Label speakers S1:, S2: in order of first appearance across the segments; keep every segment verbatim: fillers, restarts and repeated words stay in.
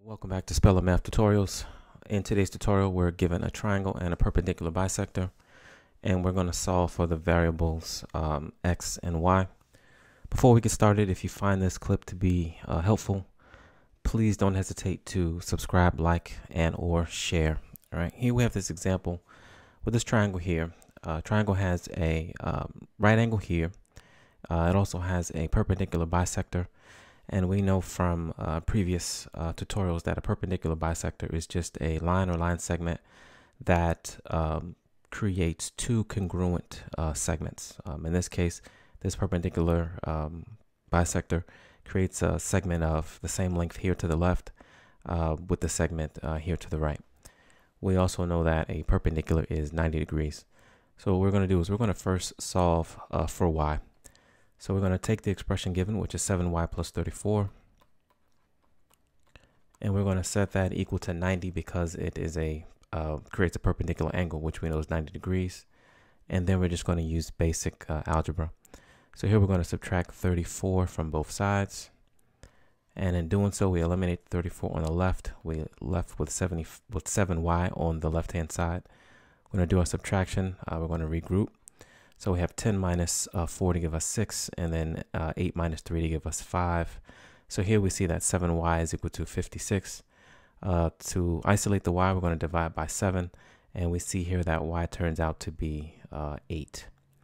S1: Welcome back to Speller Math Tutorials. In today's tutorial, we're given a triangle and a perpendicular bisector, and we're going to solve for the variables um, x and y. Before we get started, if you find this clip to be uh, helpful, please don't hesitate to subscribe, like, and or share. All right, here we have this example with this triangle here. Uh, triangle has a um, right angle here. Uh, it also has a perpendicular bisector. And we know from uh, previous uh, tutorials that a perpendicular bisector is just a line or line segment that um, creates two congruent uh, segments. Um, in this case, this perpendicular um, bisector creates a segment of the same length here to the left uh, with the segment uh, here to the right. We also know that a perpendicular is ninety degrees. So what we're going to do is we're going to first solve uh, for y. So we're going to take the expression given, which is seven y plus thirty-four, and we're going to set that equal to ninety because it is a uh, creates a perpendicular angle, which we know is ninety degrees. And then we're just going to use basic uh, algebra. So here we're going to subtract thirty-four from both sides, and in doing so, we eliminate thirty-four on the left. We left with seventy with seven y on the left-hand side. We're going to do our subtraction. Uh, we're going to regroup. So we have ten minus uh, four to give us six, and then uh, eight minus three to give us five. So here we see that seven y is equal to fifty-six. Uh, to isolate the y, we're going to divide by seven, and we see here that y turns out to be uh, eight.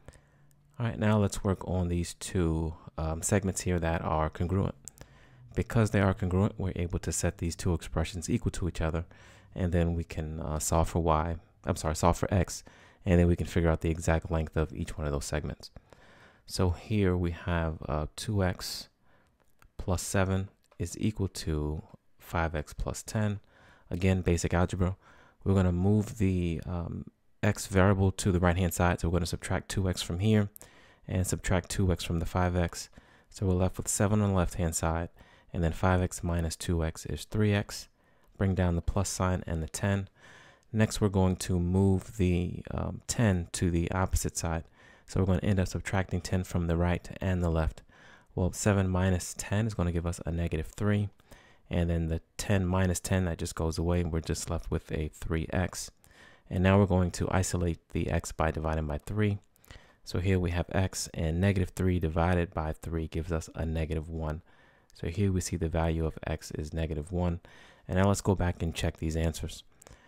S1: All right, now let's work on these two um, segments here that are congruent. Because they are congruent, we're able to set these two expressions equal to each other, and then we can uh, solve for y. I'm sorry, solve for x. And then we can figure out the exact length of each one of those segments. So here we have uh, two x plus seven is equal to five x plus ten. Again, basic algebra. We're going to move the um, x variable to the right hand side. So we're going to subtract two x from here and subtract two x from the five x. So we're left with seven on the left hand side. And then five x minus two x is three x. Bring down the plus sign and the ten. Next, we're going to move the um, ten to the opposite side. So we're going to end up subtracting ten from the right and the left. Well, seven minus ten is going to give us a negative three. And then the ten minus ten, that just goes away. And we're just left with a three x. And now we're going to isolate the x by dividing by three. So here we have x, and negative three divided by three gives us a negative one. So here we see the value of x is negative one. And now let's go back and check these answers.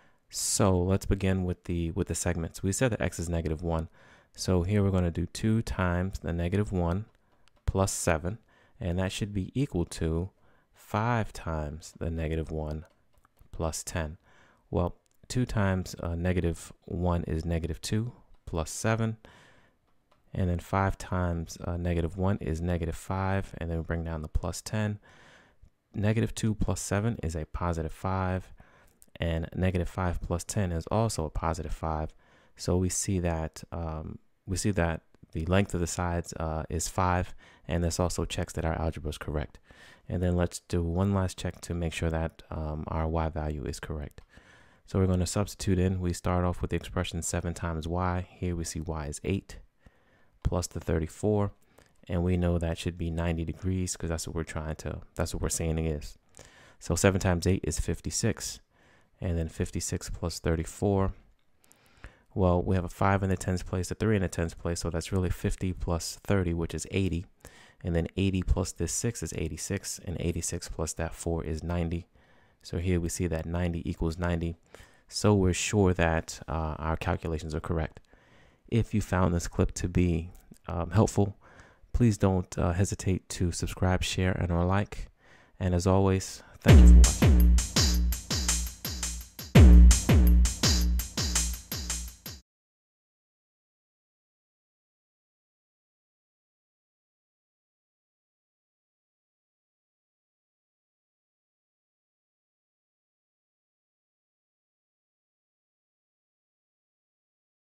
S1: So let's begin with the with the segments. We said that x is negative one. So here we're going to do two times the negative one plus seven. And that should be equal to five times the negative one plus ten. Well, two times uh, negative one is negative two plus seven. And then five times uh, negative one is negative five. And then we bring down the plus ten. Negative two plus seven is a positive five. And negative five plus ten is also a positive five. So we see that um, we see that the length of the sides uh, is five, and this also checks that our algebra is correct. And then let's do one last check to make sure that um, our y value is correct. So we're going to substitute in. We start off with the expression seven times y. Here we see y is eight plus the thirty-four, and we know that should be ninety degrees because that's what we're trying to, that's what we're saying it is. So seven times eight is fifty-six. And then fifty-six plus thirty-four. Well, we have a five in the tens place, a three in the tens place. So that's really fifty plus thirty, which is eighty. And then eighty plus this six is eighty-six. And eighty-six plus that four is ninety. So here we see that ninety equals ninety. So we're sure that uh, our calculations are correct. If you found this clip to be um, helpful, please don't uh, hesitate to subscribe, share, and or like. And as always, thank you for watching.